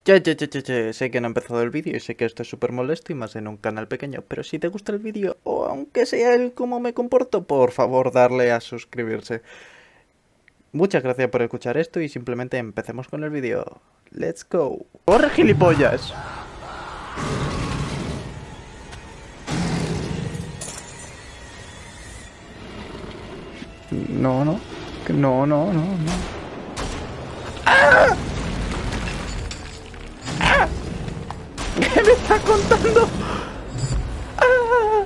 Sé que no ha empezado el vídeo y sé que esto es súper molesto y más en un canal pequeño, pero si te gusta el vídeo, o aunque sea el cómo me comporto, por favor darle a suscribirse. Muchas gracias por escuchar esto y simplemente empecemos con el vídeo. Let's go. ¡Corre, gilipollas! No, no. No, no, no, no. ¡Ah! ¡Ah! ¿Qué me está contando? ¡Ah!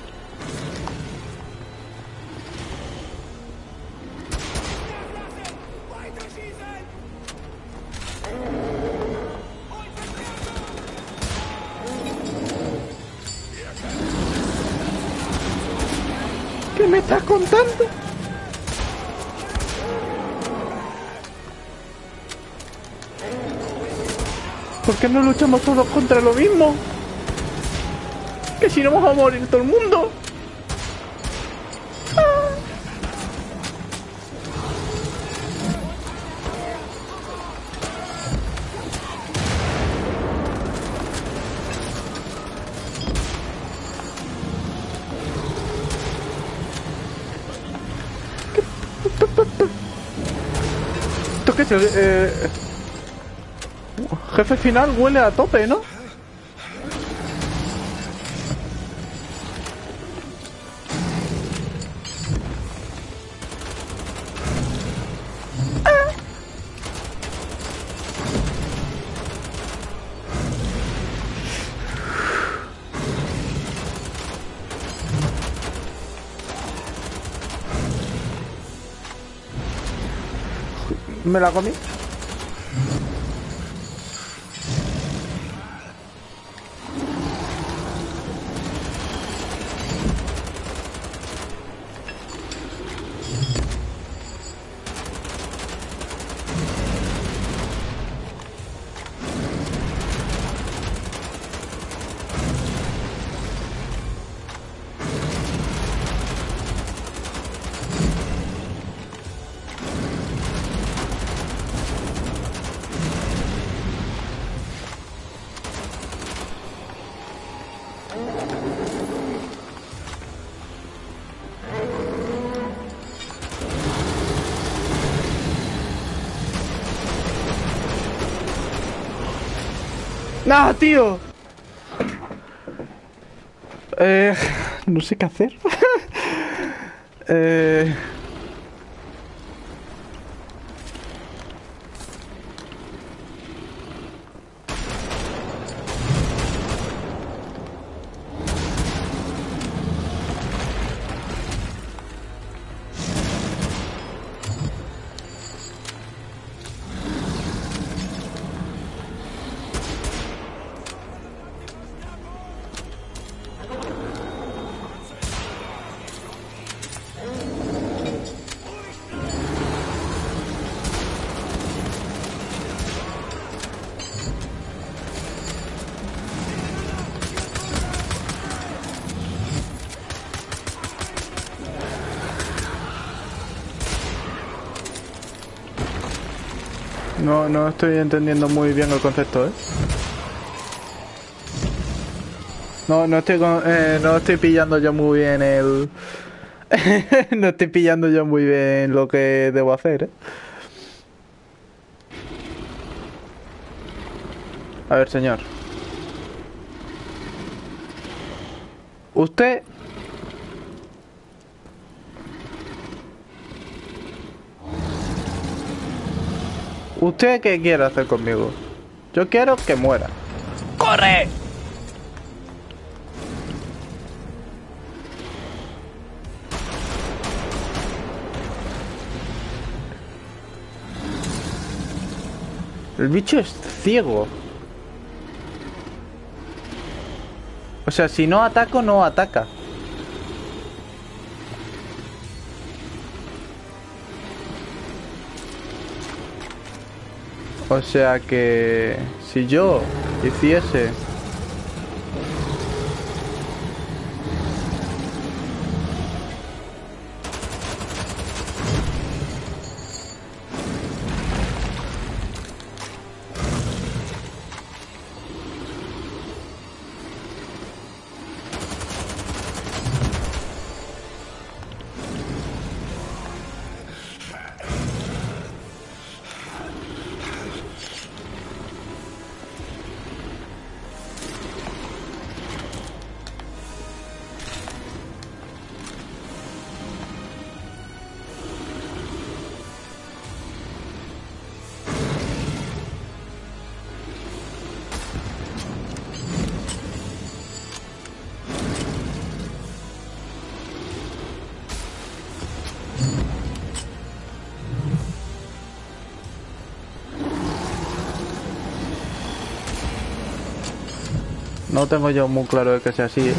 ¿Qué me estás contando? ¿Por qué no luchamos todos contra lo mismo? Que si no vamos a morir todo el mundo. ¡Ah! ¿Esto qué es el jefe final? Huele a tope, ¿no? Me la comí. ¡Nah, tío! No sé qué hacer. No estoy entendiendo muy bien el concepto, ¿eh? No estoy pillando yo muy bien el... No estoy pillando yo muy bien lo que debo hacer, ¿eh? A ver, señor. Usted... ¿Usted qué quiere hacer conmigo? Yo quiero que muera. ¡Corre! El bicho es ciego. O sea, si no ataco, no ataca. O sea que... si yo hiciese... No tengo yo muy claro de que sea así, ¿eh?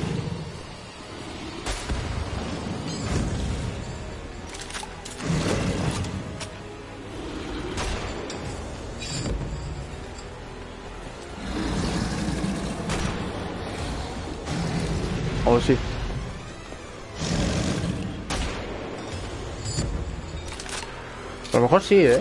O sí. A lo mejor sí, ¿eh?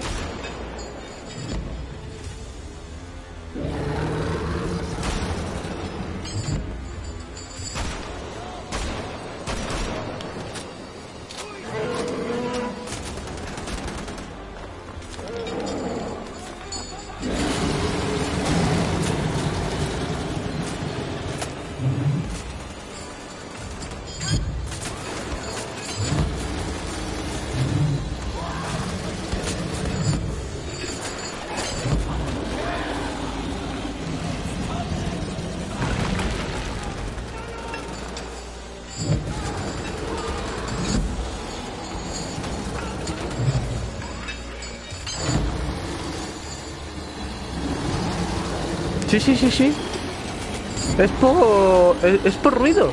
Sí, sí, sí, sí. Es por ruido.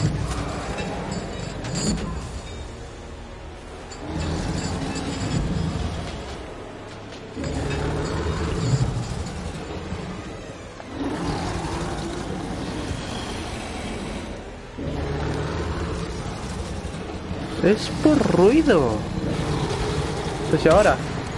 Es por ruido. Pues ahora.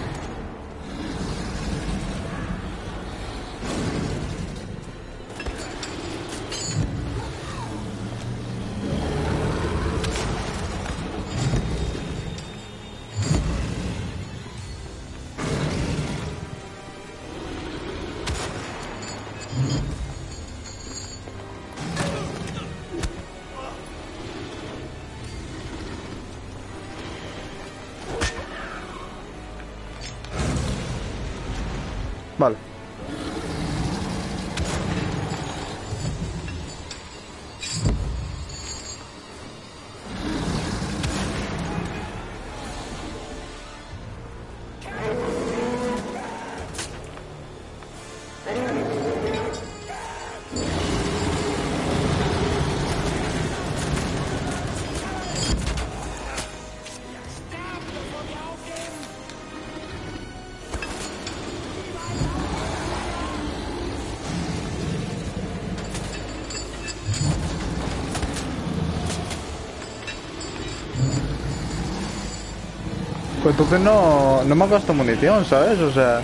Vale. Pues entonces no me gasto munición, ¿sabes? O sea...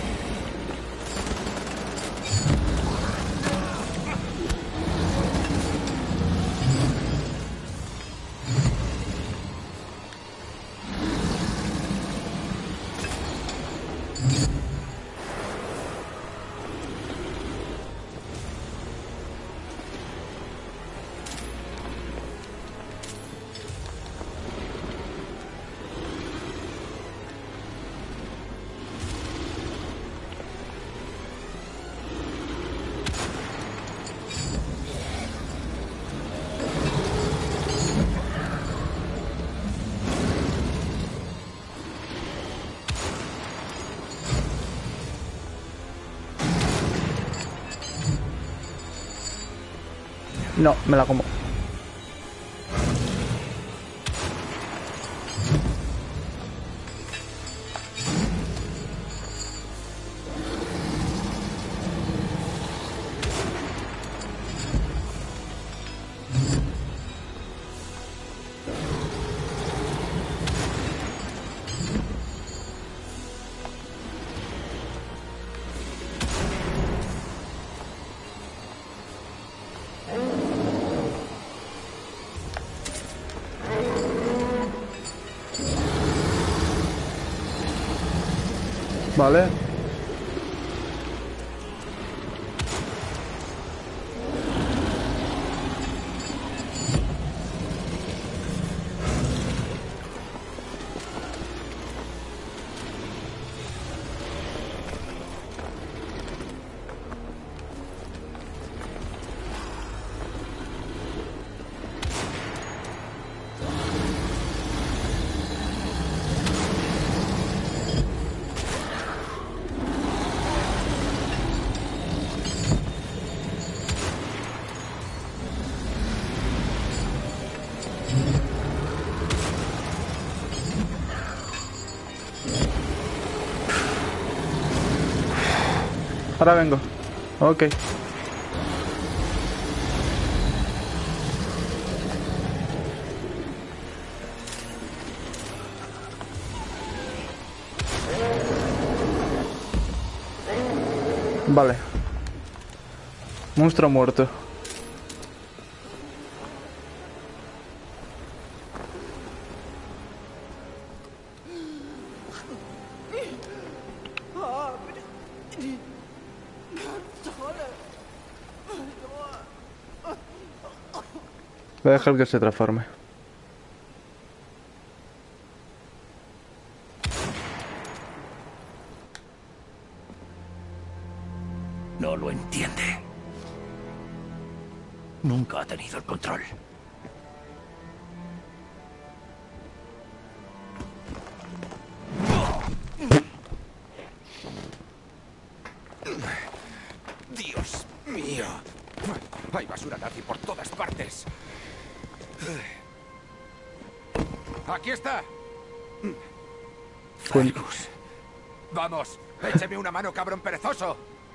No, me la como. Vale. Ahora vengo. Ok. Vale. Monstruo muerto. Voy a dejar que se transforme. No lo entiende. Nunca ha tenido el control. Dios mío. Hay basura nazi por todas partes. Aquí está. Fergus. Vamos, écheme una mano, cabrón perezoso.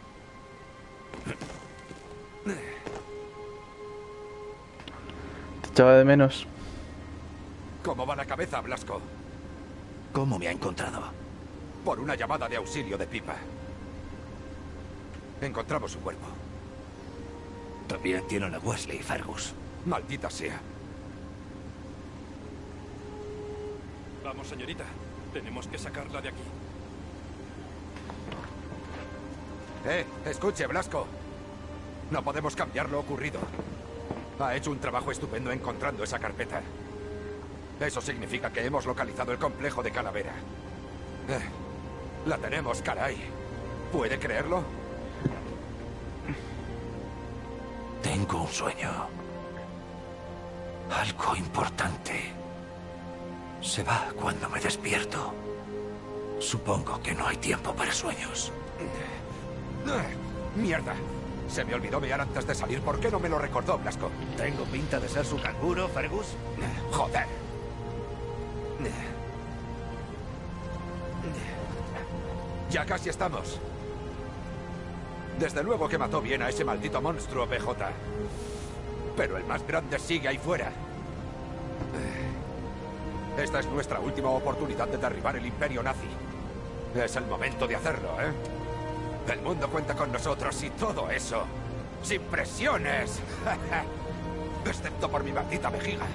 Te echaba de menos. ¿Cómo va la cabeza, Blasco? ¿Cómo me ha encontrado? Por una llamada de auxilio de Pipa. Encontramos su cuerpo. También tienen a Wesley y Fergus. Maldita sea. Vamos, señorita. Tenemos que sacarla de aquí. Escuche, Blasco. No podemos cambiar lo ocurrido. Ha hecho un trabajo estupendo encontrando esa carpeta. Eso significa que hemos localizado el complejo de Calavera. La tenemos, caray. ¿Puede creerlo? Tengo un sueño. Algo importante. Se va cuando me despierto. Supongo que no hay tiempo para sueños. ¡Mierda! Se me olvidó mear antes de salir. ¿Por qué no me lo recordó, Blasco? ¿Tengo pinta de ser su canguro, Fergus? ¡Joder! Ya casi estamos. Desde luego que mató bien a ese maldito monstruo, PJ. Pero el más grande sigue ahí fuera. Esta es nuestra última oportunidad de derribar el imperio nazi. Es el momento de hacerlo, ¿eh? El mundo cuenta con nosotros y todo eso. ¡Sin presiones! Excepto por mi maldita vejiga.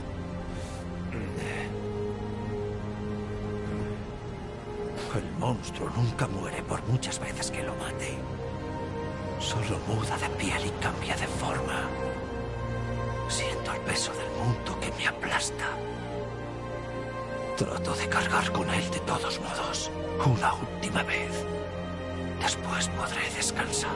El monstruo nunca muere por muchas veces que lo mate. Solo muda de piel y cambia de forma. Siento el peso del mundo que me aplasta. Trato de cargar con él de todos modos. Una última vez. Después podré descansar.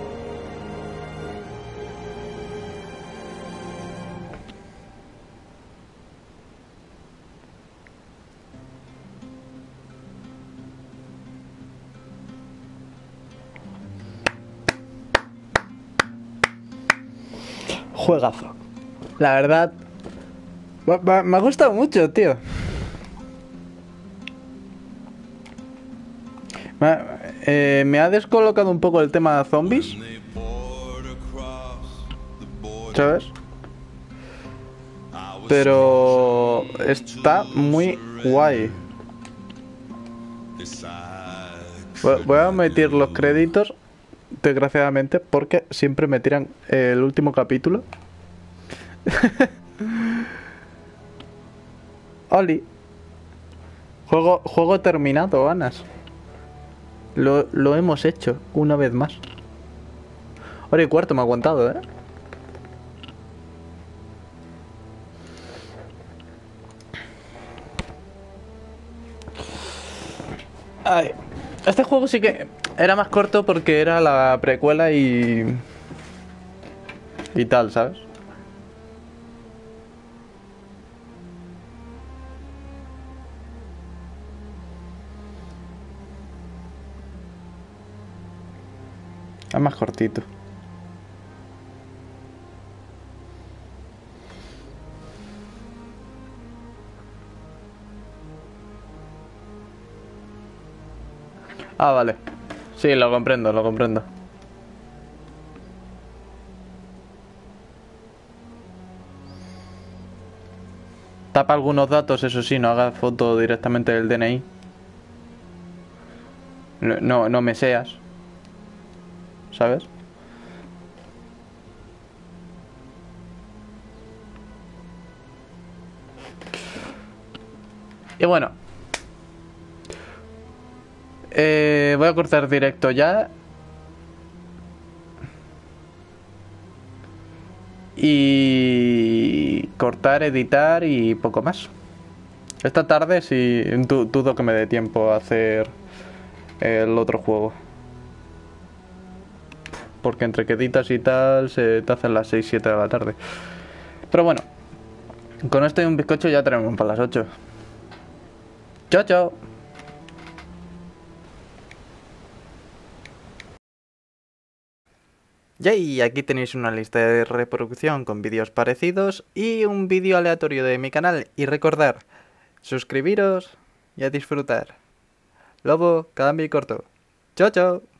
Juegazo. La verdad, me ha gustado mucho, tío. Me ha descolocado un poco el tema de zombies, ¿sabes? Pero está muy guay. Voy a omitir los créditos, desgraciadamente, porque siempre me tiran el último capítulo. Oli. Juego terminado, Anas. Lo hemos hecho una vez más. Hora y cuarto me ha aguantado, ¿eh? Ay, este juego sí que era más corto porque era la precuela y tal, ¿sabes? Es más cortito. Ah, vale. Sí, lo comprendo, lo comprendo. Tapa algunos datos, eso sí, no hagas foto directamente del DNI. No me seas. ¿Sabes? Y bueno. Voy a cortar directo ya. Y cortar, editar y poco más. Esta tarde sí dudo que me dé tiempo a hacer el otro juego. Porque entre que editas y tal se te hacen las 6-7 de la tarde. Pero bueno, con esto y un bizcocho ya tenemos para las 8. Chao, chao. Y aquí tenéis una lista de reproducción con vídeos parecidos y un vídeo aleatorio de mi canal. Y recordar, suscribiros y a disfrutar. Lobo, cambio y corto. Chao, chao.